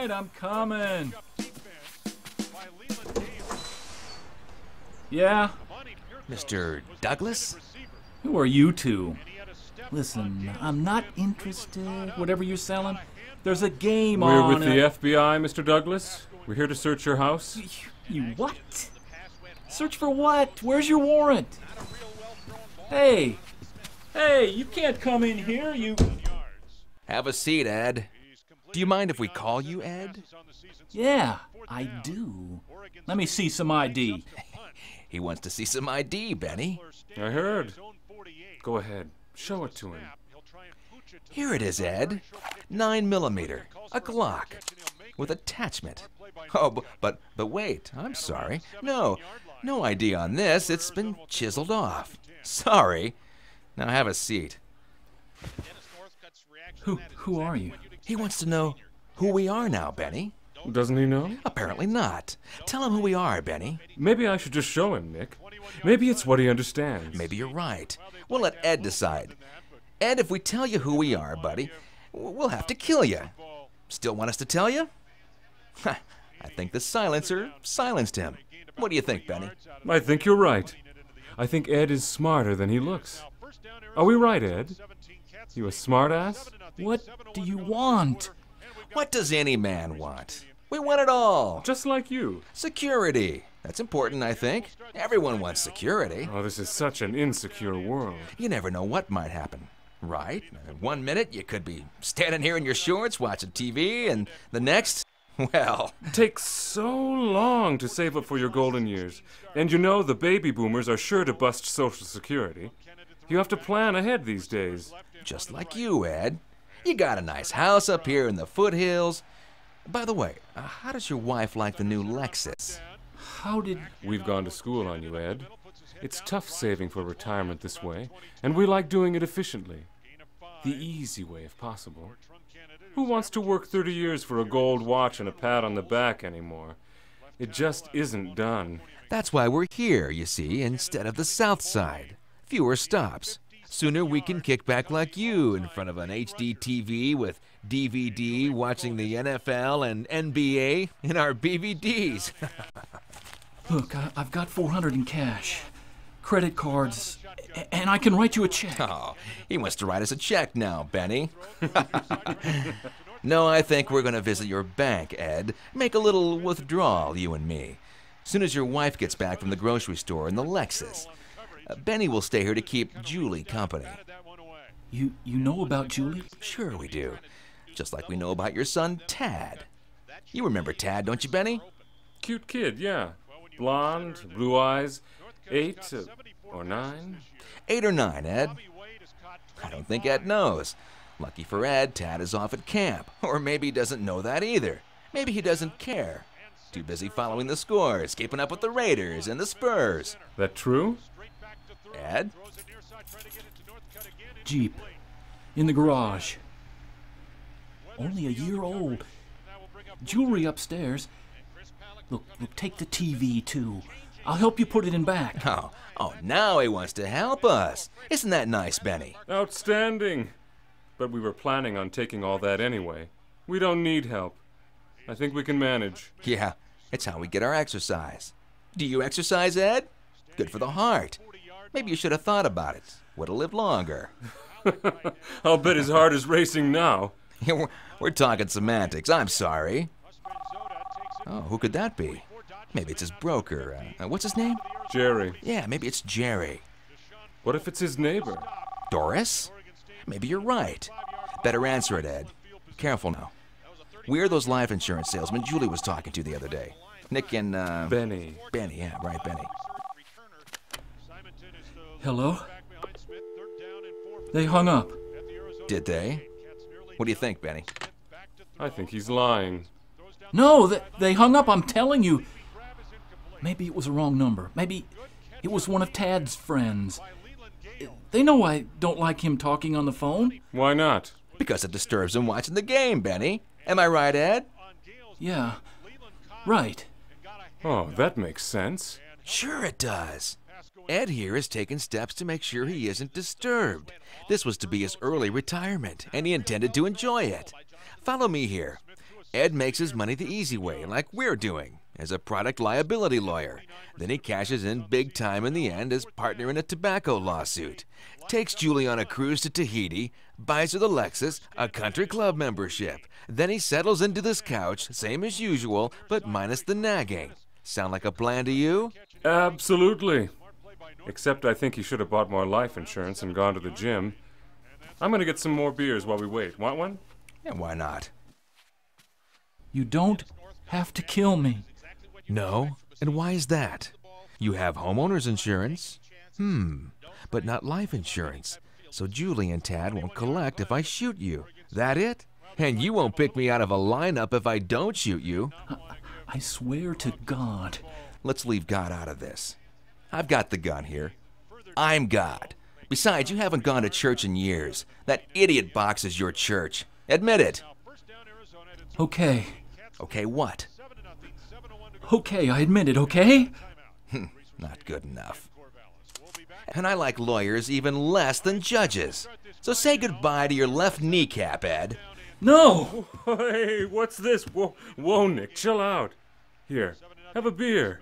right, I'm coming. Yeah? Mr. Douglas? Who are you two? Listen, I'm not interested. Whatever you're selling, there's a game We're on. with the FBI, Mr. Douglas. We're here to search your house. You what? Search for what? Where's your warrant? Hey, you can't come in here, you... Have a seat, Ed. Do you mind if we call you Ed? Yeah, I do. Let me see some ID. He wants to see some ID, Benny. I heard. Go ahead. Show it to him. Here it is, Ed. 9mm, a Glock, with attachment. Oh, but wait, I'm sorry. No ID on this. It's been chiseled off. Sorry. Now have a seat. Who are you? He wants to know who we are now, Benny. Doesn't he know? Apparently not. Tell him who we are, Benny. Maybe I should just show him, Nick. Maybe it's what he understands. Maybe you're right. We'll let Ed decide. Ed, if we tell you who we are, buddy, we'll have to kill you. Still want us to tell you? I think the silencer silenced him. What do you think, Benny? I think you're right. I think Ed is smarter than he looks. Are we right, Ed? You a smartass? What do you want? What does any man want? We want it all. Just like you. Security. That's important, I think. Everyone wants security. Oh, this is such an insecure world. You never know what might happen, right? 1 minute you could be standing here in your shorts watching TV, and the next, well... It takes so long to save up for your golden years. And you know the baby boomers are sure to bust Social Security. You have to plan ahead these days. Just like you, Ed. You got a nice house up here in the foothills. By the way, how does your wife like the new Lexus? How did... We've gone to school on you, Ed. It's tough saving for retirement this way, and we like doing it efficiently. The easy way, if possible. Who wants to work 30 years for a gold watch and a pat on the back anymore? It just isn't done. That's why we're here, you see, instead of the South Side. Fewer stops. Sooner we can kick back like you in front of an HD TV with DVD watching the NFL and NBA in our BVDs. Look, I've got $400 in cash, credit cards, and I can write you a check. Oh, he wants to write us a check now, Benny. No, I think we're going to visit your bank, Ed. Make a little withdrawal, you and me. Soon as your wife gets back from the grocery store in the Lexus. Benny will stay here to keep Julie company. You know about Julie? Sure we do. Just like we know about your son, Tad. You remember Tad, don't you, Benny? Cute kid, yeah. Blonde, blue eyes, 8 or 9? 8 or 9, Ed. I don't think Ed knows. Lucky for Ed, Tad is off at camp. Or maybe he doesn't know that either. Maybe he doesn't care. Too busy following the scores, keeping up with the Raiders and the Spurs. That true? Ed? Jeep. In the garage. Only a year old. Jewelry upstairs. Look, take the TV, too. I'll help you put it in back. Oh, now he wants to help us. Isn't that nice, Benny? Outstanding. But we were planning on taking all that anyway. We don't need help. I think we can manage. Yeah, it's how we get our exercise. Do you exercise, Ed? Good for the heart. Maybe you should have thought about it. Would have lived longer. I'll bet his heart is racing now. We're talking semantics. I'm sorry. Oh, who could that be? Maybe it's his broker. What's his name? Jerry. Yeah, maybe it's Jerry. What if it's his neighbor? Doris? Maybe you're right. Better answer it, Ed. Careful now. We're those life insurance salesmen Julie was talking to the other day. Nick and, Benny. Benny, yeah, right, Benny. Hello? They hung up. Did they? What do you think, Benny? I think he's lying. No, they hung up, I'm telling you. Maybe it was a wrong number. Maybe it was one of Tad's friends. They know I don't like him talking on the phone. Why not? Because it disturbs him watching the game, Benny. Am I right, Ed? Yeah, right. Oh, that makes sense. Sure it does. Ed here has taken steps to make sure he isn't disturbed. This was to be his early retirement, and he intended to enjoy it. Follow me here. Ed makes his money the easy way, like we're doing, as a product liability lawyer. Then he cashes in big time in the end as partner in a tobacco lawsuit. Takes Julie on a cruise to Tahiti, buys her the Lexus, a country club membership. Then he settles into this couch, same as usual, but minus the nagging. Sound like a plan to you? Absolutely. Except I think he should have bought more life insurance and gone to the gym. I'm going to get some more beers while we wait. Want one? Yeah, why not? You don't have to kill me. No? And why is that? You have homeowner's insurance. But not life insurance. So Julie and Tad won't collect if I shoot you. That it? And you won't pick me out of a lineup if I don't shoot you. I swear to God. Let's leave God out of this. I've got the gun here. I'm God. Besides, you haven't gone to church in years. That idiot box is your church. Admit it. Okay. Okay, what? Okay, I admit it, okay? Not good enough. And I like lawyers even less than judges. So say goodbye to your left kneecap, Ed. No! Hey, what's this? Whoa, Nick, chill out. Here, have a beer.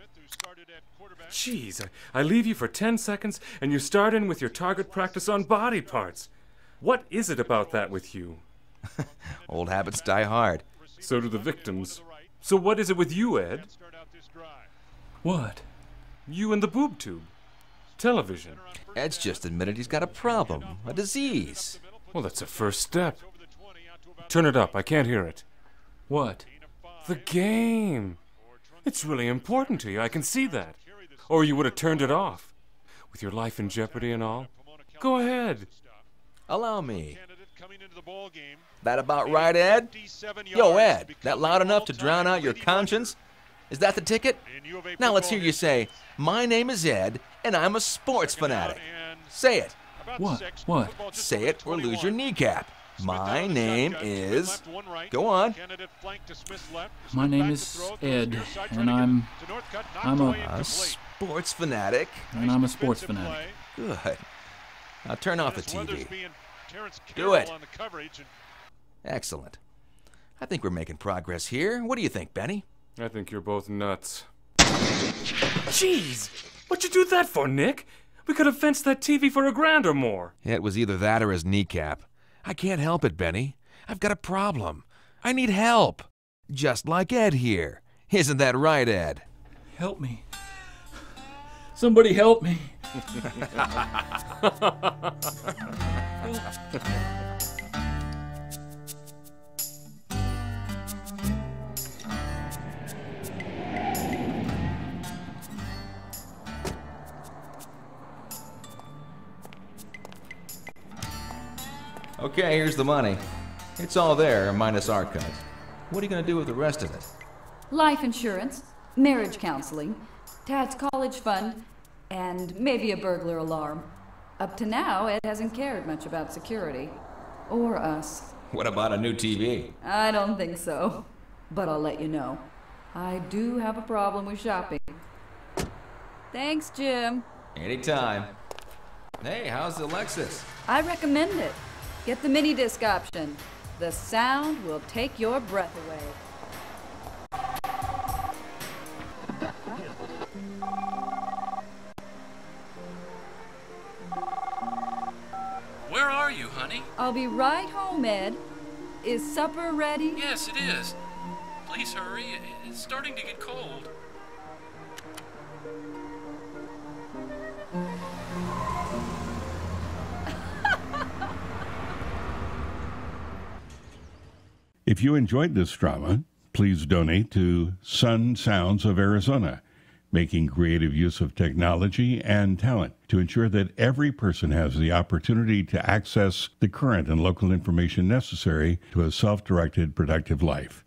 Jeez, I leave you for 10 seconds and you start in with your target practice on body parts. What is it about that with you? Old habits die hard. So do the victims. So what is it with you, Ed? What? You and the boob tube. Television. Ed's just admitted he's got a problem, a disease. Well, that's a first step. Turn it up, I can't hear it. What? The game. It's really important to you, I can see that. Or you would have turned it off. With your life in jeopardy and all. Go ahead. Allow me. That about right, Ed? Yo, Ed, that loud enough to drown out your conscience? Is that the ticket? Now let's hear you say, "My name is Ed, and I'm a sports fanatic." Say it. What? What? Say it or lose your kneecap. My name is... Go on. My name is Ed, and I'm A sports fanatic. And I'm a sports fanatic. Good. Now turn off the TV. Do it. Excellent. I think we're making progress here. What do you think, Benny? I think you're both nuts. Jeez! What'd you do that for, Nick? We could have fenced that TV for $1,000 or more. It was either that or his kneecap. I can't help it, Benny. I've got a problem. I need help. Just like Ed here. Isn't that right, Ed? Help me. Somebody help me. Okay, here's the money. It's all there, minus our cut. What are you going to do with the rest of it? Life insurance, marriage counseling, Tad's college fund, and maybe a burglar alarm. Up to now, Ed hasn't cared much about security. Or us. What about a new TV? I don't think so. But I'll let you know. I do have a problem with shopping. Thanks, Jim. Anytime. Hey, how's the Lexus? I recommend it. Get the mini disc option. The sound will take your breath away. Where are you, honey? I'll be right home, Ed. Is supper ready? Yes, it is. Please hurry. It's starting to get cold. If you enjoyed this drama, please donate to Sun Sounds of Arizona, making creative use of technology and talent to ensure that every person has the opportunity to access the current and local information necessary to a self-directed, productive life.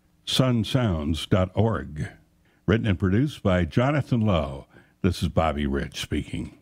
sunsounds.org. Written and produced by Jonathan Lowe. This is Bobby Rich speaking.